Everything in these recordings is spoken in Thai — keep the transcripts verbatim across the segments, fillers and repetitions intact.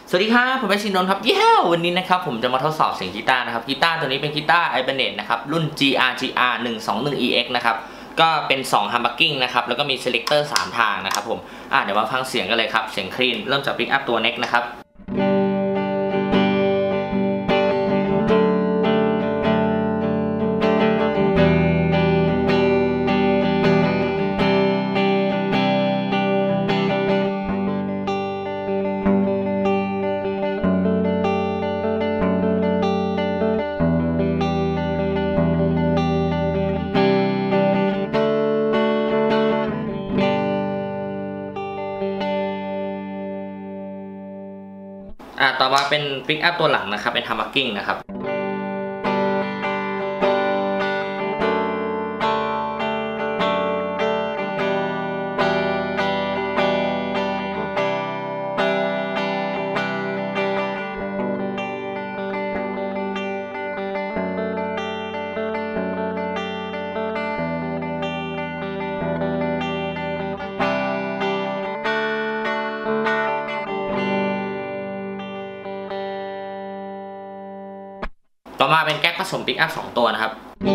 สวัสดีครับผมเป็นชินนท์ครับเย้วันนี้นะครับผมจะมาทดสอบเสียงกีตาร์นะครับกีตาร์ตัวนี้เป็นกีตาร์ Ibanez นะครับรุ่น จี อาร์ จี อาร์ หนึ่งสองหนึ่ง อี เอ็กซ์ นะครับก็เป็นสอง humbucking นะครับแล้วก็มี selector สามทางนะครับผมอ่ะเดี๋ยวมาฟังเสียงกันเลยครับเสียงคลีนเริ่มจาก pick up ตัว neck นะครับอ่ะต่อมาเป็น pick up ตัวหลังนะครับเป็น humbucking นะครับต่อมาเป็นแก๊กผสมปิกอัพสองตัวนะครับ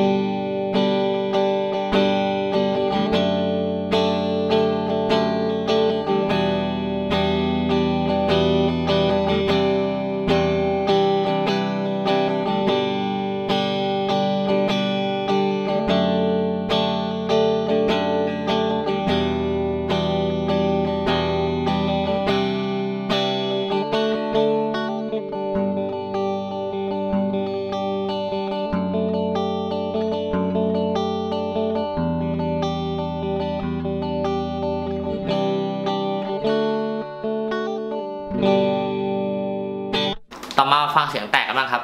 ต่อมาฟังเสียงแตกกันบ้างครับ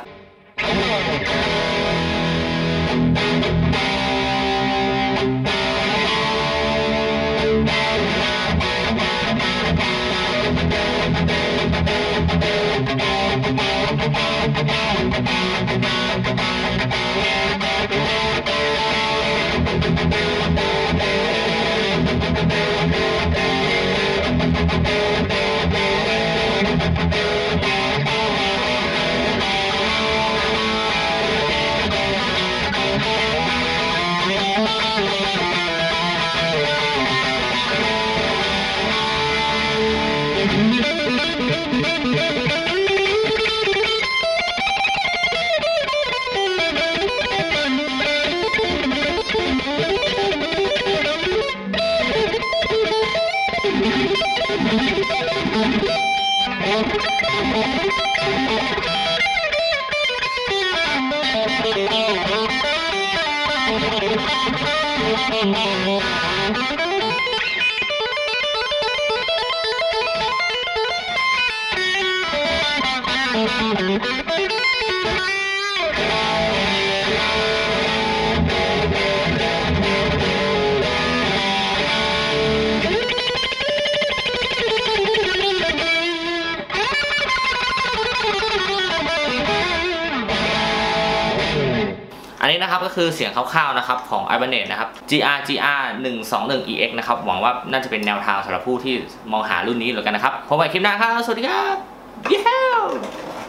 อันนี้นะครับก็คือเสียงคร่าวๆนะครับของ Ibanez นะครับ จี อาร์ จี อาร์ หนึ่งสองหนึ่ง อี เอ็กซ์ นะครับหวังว่าน่าจะเป็นแนวทางสำหรับผู้ที่มองหารุ่นนี้เหมือนกันนะครับพบกันคลิปหน้าครับสวัสดีครับเย้